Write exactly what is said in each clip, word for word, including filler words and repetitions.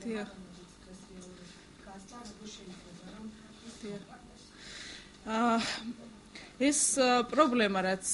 დიახ. აა ეს პრობლემა რაც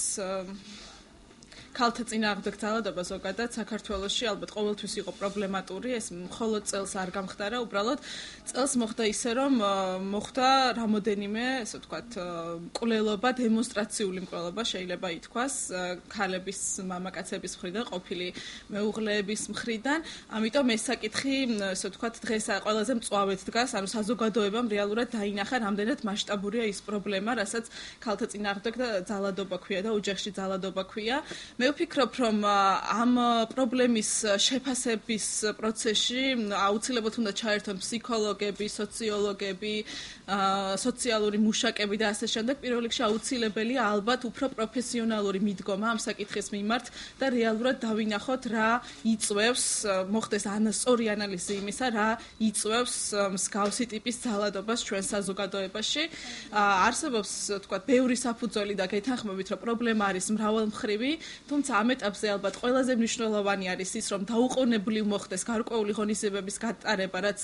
ქალთა წინააღმდეგ ძალადობა ზოგადად საქართველოში ალბათ ყოველთვის იყო პრობლემატური, ეს მხოლოდ წელს არ გამხდარა, უბრალოდ წელს მოხდა ისე, რომ მოხდა რამოდენიმე, ესე ვთქვათ, მკვლელობა, დემონსტრაციული მკვლელობა შეიძლება ითქვას, ქალების, მამაკაცების მხრიდან, ყოფილი მეუღლეების მხრიდან, ამიტომ ეს საკითხი, ესე ვთქვათ, დღეს ყველაზე მწვავედ დგას, ანუ საზოგადოებამ რეალურად დაინახა, რამდენად მასშტაბურია ის პრობლემა, რასაც ქალთა წინააღმდეგ ძალადობა ქვია და ოჯახში ძალადობა ქვია. მე ვფიქრობ, რომ ამ პრობლემის შეფასების პროცესში აუცილებლად უნდა ჩაერთონ ფსიქოლოგები, სოციოლოგები, სოციალური მუშაკები და ასე შემდეგ. პირველ რიგში აუცილებელია ალბათ უფრო პროფესიონალური მიდგომა ამ საკითხის მიმართ და რეალურად დავინახოთ, რა იწვევს, მოხდეს სწორი ანალიზი იმისა, რა იწვევს მსგავსი ტიპის ძალადობას ჩვენ საზოგადოებაში. არსებობს, თქვათ, ბევრი საფუძველი და გეთანხმებით, რომ პრობლემა არის მრავალმხრივი. თუმცა ამ ეტაპზე ალბათ ყველაზე მნიშვნელოვანი არის ის, რომ დაუყოვნებლივ მოხდეს გარკვეული ღონისძიებების გატარება, რაც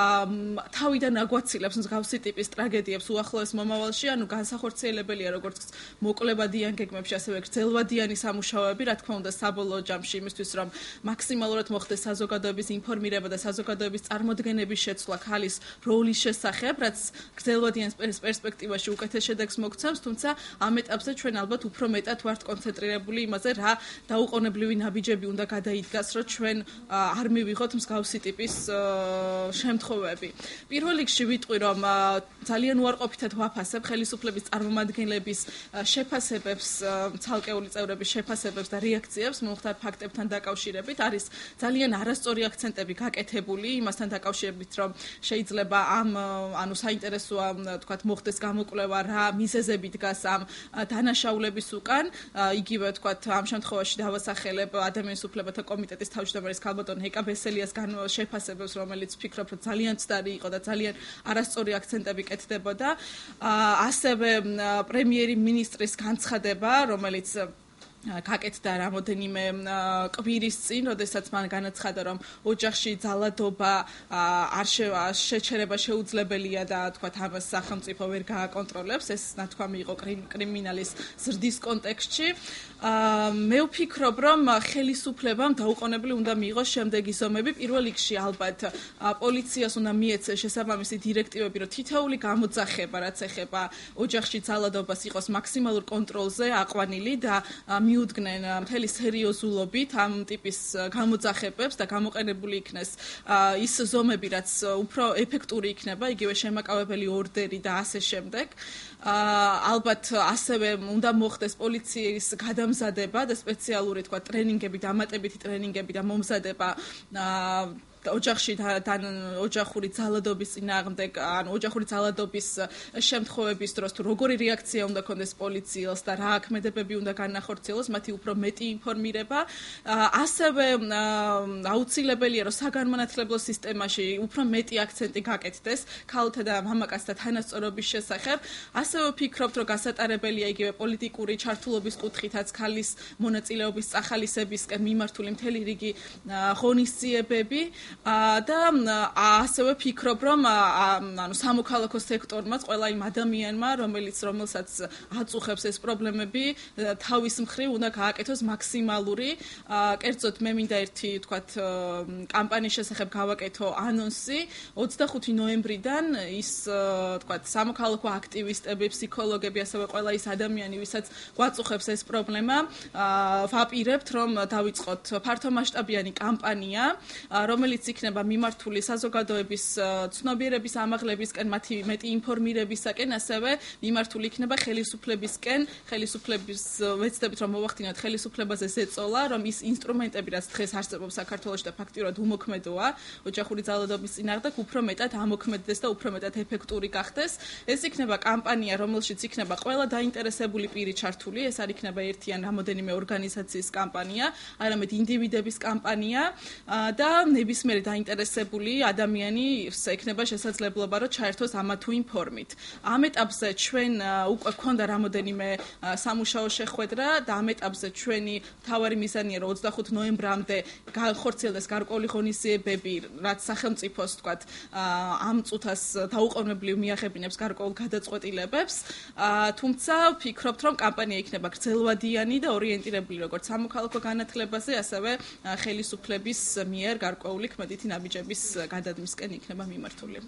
თავიდან აგვაცილებს მსგავსი ტიპის ტრაგედიებს უახლოეს მომავალში, ანუ განსახორციელებელია როგორც მოკლებადიან გეგმებში, ასევე გრძელვადიანი სამუშაოები, რა თქმა უნდა, საბოლოო ჯამში იმისთვის, რომ მაქსიმალურად მოხდეს საზოგადოების ინფორმირება და საზოგადოების წარმოდგენების შეცვლა ქალის როლის შესახებ, რაც გრძელვადიან პერსპექტივაში უკეთეს შედეგს მოგცემს, თუმცა ამ ეტაპზე ჩვენ ალბათ უფრო მეტად ვართ კონცენტრირებული იმაზე, რა დაუყოვნებლივი ნაბიჯები უნდა გადაიდგას, რომ ჩვენ არ მივიღოთ მსგავსი ტიპის შემთხვევები. პირველ რიგში ვიტყვი, რომ ძალიან უარყოფითად ვაფასებ ხელისუფლების წარმომადგენლების შეფასებებს, ცალკეული წევრების შეფასებებს და რეაქციებს მომხდარ ფაქტებთან დაკავშირებით. არის ძალიან არასწორი აქცენტები გაკეთებული იმასთან დაკავშირებით, რომ შეიძლება ამ ანუ საინტერესოა, თქვათ, მოხდეს გამოკვლევა, რა მიზეზები დგას ამ დანაშაულების უკან. იგივე, თქვათ, ამ შემთხვევაში დავასახელებ ადამიანის უფლებათა კომიტეტის თავმჯდომარის ქალბატონ ჰეკა ბესელიას შეფასებებს, რომელიც ვფიქრობ, რომ ძალიან ცდარი იყო და ძალიან არასწორი აქცენტები კეთდებოდა. ასევე პრემიერი მინისტრის განცხადება, რომელიც გაკეთდა რამოდენიმე კვირის წინ, როდესაც მან განაცხადა, რომ ოჯახში ძალადობა არ შეჩერება შეუძლებელია და თქვათ ამას სახელმწიფო ვერ გააკონტროლებს, ეს ნათქვამი იყო კრიმინალის ზრდის კონტექსტში. მე ვფიქრობ, რომ ხელისუფლებამ დაუყოვნებლივ უნდა მიიღოს შემდეგი ზომები. პირველ რიგში ალბათ პოლიციას უნდა მიეცეს შესაბამისი დირექტივები, რომ თითოეული გამოძახება, რაც ეხება ოჯახში ძალადობას, იყოს მაქსიმალურ კონტროლზე აყვანილი და მიუდგნენ მთელი სერიოზულობით ამ ტიპის გამოძახებებს და გამოყენებული იქნეს ის ზომები, რაც უფრო ეფექტური იქნება, იგივე შემაკავებელი ორდერი და ასე შემდეგ. ალბათ ასევე უნდა მოხდეს პოლიციის გადამზადება და სპეციალური, თქვა, ტრენინგები, დამატებითი ტრენინგები და მომზადება ოჯახში თან ოჯახური ძალადობის წინააღმდეგ, ანუ ოჯახური ძალადობის შემთხვევების დროს თუ როგორი რეაქცია უნდა ქონდეს პოლიციელს და რა აქმედებები უნდა განახორციელოს, მათი უფრო მეტი ინფორმირება. ასევე აუცილებელია, რომ საგანმანათლებლო სისტემაში უფრო მეტი აქცენტი გაკეთდეს ქალთა და მამაკაცთა თანასწორობის შესახებ. ასევე ვფიქრობთ, რომ გასატარებელია იგივე პოლიტიკური ჩართულობის კუთხითაც ქალის მონაწილეობის წახალისებისკენ მიმართული მთელი რიგი ღონისძიებები. და ასევე ვფიქრობ, რომ ანუ სამოქალაქო სექტორმაც, ყველა იმ ადამიანმა, რომელიც რომელსაც აწუხებს ეს პრობლემები, თავის მხრივ უნდა გააკეთოს მაქსიმალური. კერძოდ მე მინდა ერთი, თქვათ, კამპანიის შესახებ გავაკეთო ანონსი. ოცდახუთი ნოემბრიდან ის, თქვათ, სამოქალაქო აქტივისტები, ფსიქოლოგები, ასევე ყველა ის ადამიანი, ვისაც გვაწუხებს ეს პრობლემა, ვაპირებთ, რომ დავიწყოთ ფართომასშტაბიანი კამპანია, რომელიც იქნება მიმართული საზოგადოების ცნობიერების ამაღლებისკენ, მათი მეტი ინფორმირებისაკენ, ასევე მიმართული იქნება ხელისუფლებისკენ, ხელისუფლების ვეცდებით, რომ მოვახდინოთ ხელისუფლებაზე ზეწოლა, რომ ის ინსტრუმენტები, რაც დღეს არსებობს საქართველოში და ფაქტიურად უმოქმედოა ოჯახური ძალადობის წინააღმდეგ, უფრო მეტად ამოქმედდეს და უფრო მეტად ეფექტური გახდეს. ეს იქნება კამპანია, კამპანია, რომელშიც იქნება ყველა დაინტერესებული პირი ჩართული, ეს არ იქნება ერთი ან რამოდენიმე ორგანიზაციის კამპანია, არამედ ინდივიდების კამპანია და ნებისმიერი დაინტერესებული ადამიანი ექნება შესაძლებლობა, რომ ჩაერთოს ამა თუ იმ ფორმით. ამ ეტაპზე ჩვენ უკვე გვქონდა რამოდენიმე სამუშაო შეხვედრა და ამ ეტაპზე ჩვენი მთავარი მიზანია, რომ ოცდახუთ ნოემბრამდე განხორციელდეს გარკვეული ღონისძიებები, რაც სახელმწიფოს, თქვათ, ამ წუთას დაუყოვნებლივ მიაღებინებს გარკვეულ გადაწყვეტილებებს, თუმცა ვფიქრობთ, რომ კამპანია იქნება გრძელვადიანი და ორიენტირებული როგორც სამოქალაქო განათლებაზე, ასევე ხელისუფლების მიერ გარკვეული ქმედითი ნაბიჯების გადადმისკენ იქნება მიმართული.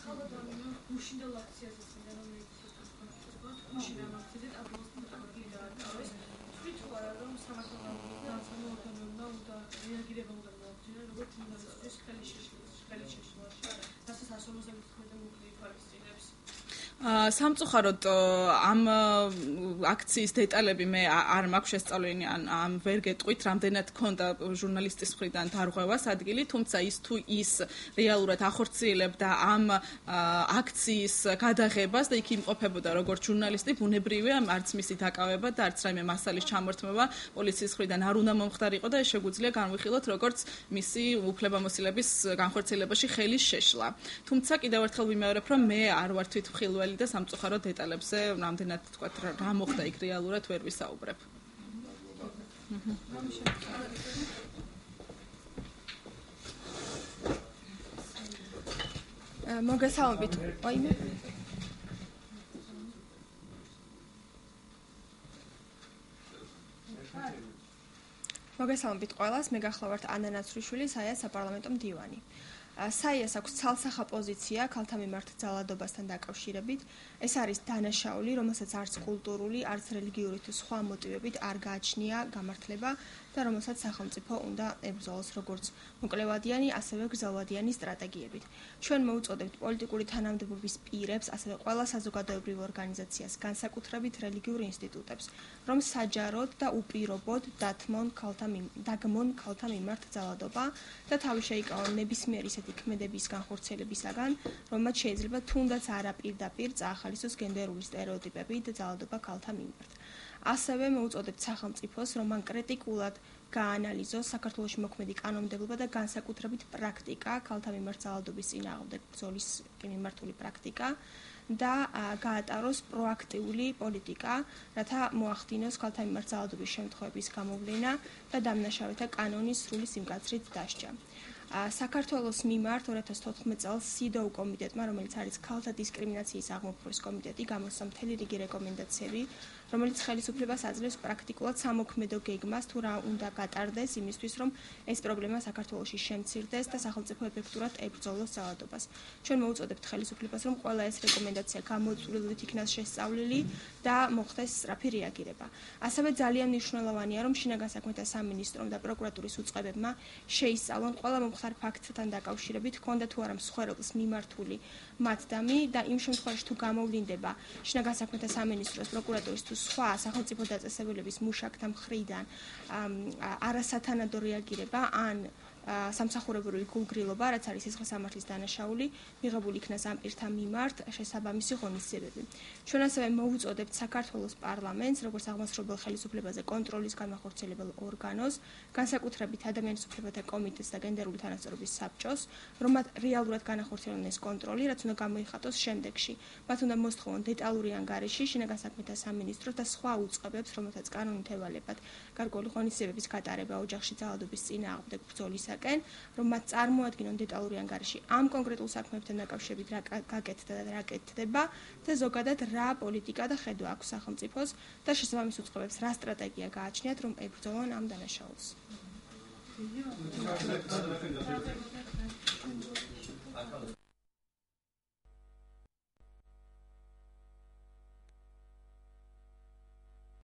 სამწუხაროდ ამ აქციის დეტალები მე არ მაქვს შესწავლილი, ან ამ ვერ გეტყვით, რამდენად ქონდა ჟურნალისტის მხრიდან დარღვევას ადგილი, თუმცა ის თუ ის რეალურად ახორციელებდა ამ აქციის გადაღებას და იქ იმყოფებოდა როგორც ჟურნალისტი, ბუნებრივია, არც მისი დაკავება და არც რაიმე მასალის ჩამორთმევა პოლიციის მხრიდან არ უნდა მომხდარიყო და ეს შეგვიძლია განვიხილოთ როგორც მისი უფლებამოსილების განხორციელებაში ხელის შეშლა. თუმცა კიდევ ერთხელ ვიმეორებ, რომ მე არ ვარ თვითმხილველი და სამწუხაროდ დეტალებზე რამდენად თქვა რა მოხდა იქ რეალურად ვერ ვისაუბრებ. მოგესალმებით. ოიმე. მოგესალმებით ყველას, მე გახლავართ ანა ნაცრიშვილი, საიას საპარლამენტო მდივანი. საიას აქვს ცალსახა პოზიცია ქალთა მიმართ ძალადობასთან დაკავშირებით. ეს არის დანაშაული, რომელსაც არც კულტურული, არც რელიგიური თუ სხვა მოტივებით არ გააჩნია გამართლება და რომელსაც სახელმწიფო უნდა ებრძოლოს როგორც მოკლევადიანი, ასევე გრძელვადიანი სტრატეგიებით. ჩვენ მოუწოდებთ პოლიტიკური თანამდებობის პირებს, ასევე ყველა საზოგადოებრივ ორგანიზაციას, განსაკუთრებით რელიგიურ ინსტიტუტებს, რომ საჯაროდ და უპირობოდ დათმონ ქალთა დაგმონ ქალთა მიმართ ძალადობა და თავი შეიკავონ ნებისმიერი ისეთი ქმედების განხორციელებისაგან, რომელმაც შეიძლება თუნდაც არაპირდაპირ წაახალისოს გენდერული სტერეოტიპები და ძალადობა ქალთა მიმართ. ასევე მოუწოდებთ სახელმწიფოს, რომ მან კრიტიკულად გაანალიზოს საქართველოში მოქმედი კანონმდებლობა და განსაკუთრებით პრაქტიკა, ქალთა მიმართ ძალადობის წინააღმდეგ ბრძოლის მიმართული პრაქტიკა და გაატაროს პროაქტიული პოლიტიკა, რათა მოახდინოს ქალთა მიმართ ძალადობის შემთხვევების გამოვლენა და დამნაშავეთა კანონის სრული სიმკაცრით დასჯა. საქართველოს მიმართ ორი ათას თოთხმეტ წელს სიდოუ კომიტეტმა, რომელიც არის ქალთა დისკრიმინაციის აღმოფხვრვის კომიტეტი, გამოსცა მთელი რიგი რეკომენდაციები, რომელიც ხელისუფლებას აძლევს პრაქტიკულად სამოქმედო გეგმას თუ რა უნდა გატარდეს იმისთვის, რომ ეს პრობლემა საქართველოში შემცირდეს და სახელმწიფო ეფექტურად ებრძოლოს ძალადობას. ჩვენ მოუწოდებთ ხელისუფლებას, რომ ყველა ეს რეკომენდაცია გამოწვეულებით იქნას შესწავლილი და მოხდეს სწრაფი რეაგირება. ასევე ძალიან მნიშვნელოვანია, რომ შინაგან საქმეთა სამინისტრომ და პროკურატურის უწყებებმა შეისწავლონ ყველა მომხდარ ფაქტთან დაკავშირებით, ქონდა თუ არა მსხვერპლს მიმართული მათდამი და იმ შემთხვევაში თუ გამოვლინდება შინაგან საქმეთა სამინისტროს, პროკურატურის თუ სხვა სახელმწიფო დაწესებულების მუშაკთა მხრიდან არასათანადო რეაგირება ან სამსახურებრივი გულგრილობა, რაც არის სისხლის სამართლის დანაშაული, მიღებული იქნას ამ პირთა მიმართ შესაბამისი ღონისძიებები. ჩვენ ასევე მოუწოდებთ საქართველოს პარლამენტს, როგორც აღმასრულებელ ხელისუფლებაზე კონტროლის განმახორციელებელ ორგანოს, განსაკუთრებით ადამიანის უფლებათა კომიტეტს და გენდერული თანასწორობის საბჭოს, რომ მათ რეალურად განახორციელონ ეს კონტროლი, რაც უნდა გამოიხატოს შემდეგში. მათ უნდა მოსთხოვონ დეტალური ანგარიში შინაგან საქმეთა სამინისტროს და სხვა უწყებებს, რომელთაც კანონით ევალებათ გარკვეული ღონისძიებების გატარება ოჯახში ძალადობის წინააღმდეგ ბრძოლისაკენ, რომ მათ წარმოადგინონ დეტალური ანგარიში ამ კონკრეტულ საქმეებთან დაკავშირებით რა გაკეთდა და რა კეთდება და ზოგადად რა პოლიტიკა და ხედვა აქვს სახელმწიფოს და შესაბამის უწყებებს რა სტრატეგია გააჩნიათ, რომ ებრძოლონ ამ დანაშაულს.